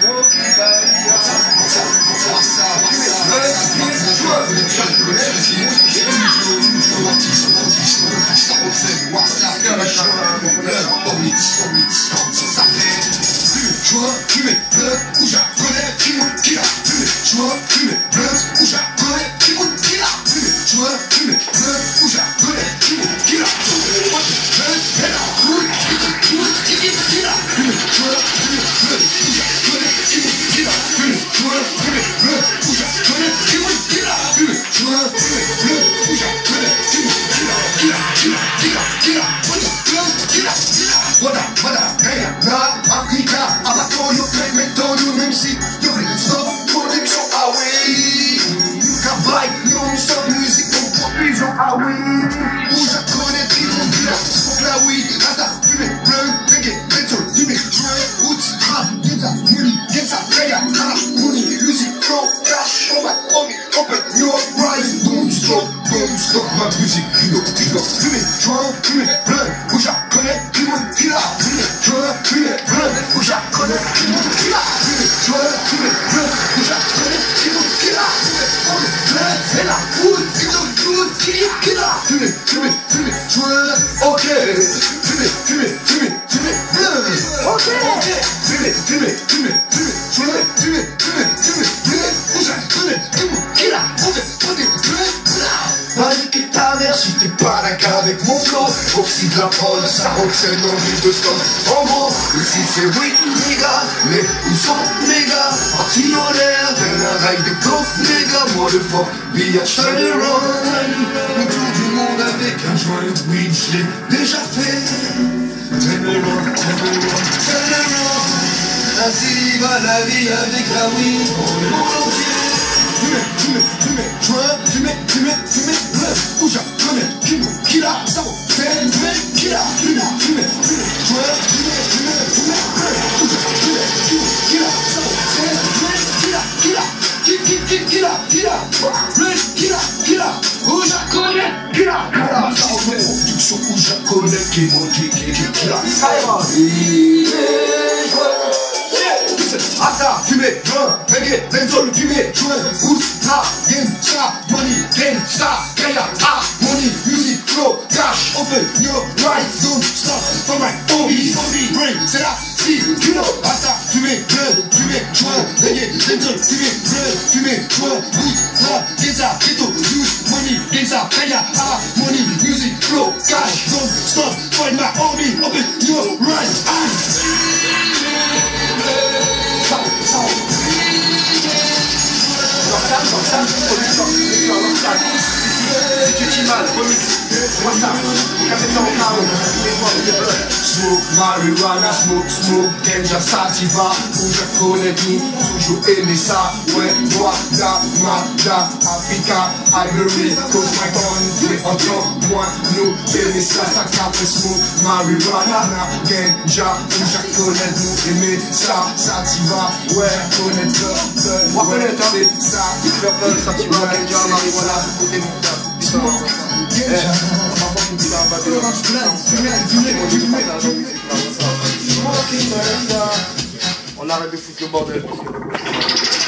Ah oui, où je connais tout le monde qui a smoke la weed, rasta, fumée, bleu, reggae, mental, fumée, joint, roots, rap, yenza, money, yenza, raya, rara, money, music, flow, cash, oh my homie, open your eyes, don't stop, ma musique, fumée, joint, fumée, bleu, où je connais tout le monde qui a fumée, joint, fumée, bleu, où je connais tout le monde qui a fumée, joint, fumée, bleu, où je connais tout le monde qui a fumée, bleu, c'est la foule, fumée, joint, ok, fumée, bleu, ok, fumée, joint, fumée, bleu, où je connais tout le monde qui a fumée, vas-y que ta mère si t'es pas d'accord avec mon flow. Oxy de la prod, ça roxène dans l'huile de stock. En gros, ici c'est oui, les gars, mais où sont les gars? Parti en l'air, d'un rail de coke, les gars. Moi le fort, billage, turn around. Le tour du monde avec un joint de weed, je l'ai déjà fait. Turn around. Ainsi va la vie avec la weed, pour le monde entier. Fumée, joint, fumée, bleu, où je connais, qui l'a, ça vaut, fumée, qui l'a, fumée, joint, fumée, bleu, où je connais, qui l'a, ça vaut, qui l'a, où je connais, qui l'a, production où je connais, qui l'a, ça va, Asa, fumée, joint, reggae, benzol, fumée, joint, roots, rap, yenza, money, gangsta, gaya, money, music, flow, cash, open your eyes, don't stop for my homies, brain, c'est la si, you know, Asa, fumée, bleu, fumée, joint, reggae, benzol, fumée, joint, roots, rap, yenza, ghetto, use, money, gangsta, gaya, money, music, flow, cash, don't stop for my homie, open your eyes, Smoke marijuana, smoke ganja sativa. Où je connais tout, toujours aimé ça. Ouais, Rwanda, Mada, Africa, Ivory, cause my country. Entends-moi, nous aimer ça, ça capte smoke marijuana, ganja. Où je connais tout, aimer ça, sativa. Ouais, connaître c'est ça. Sativa, ganja, marijuana, côté smoke. On arrête de foutre le bordel.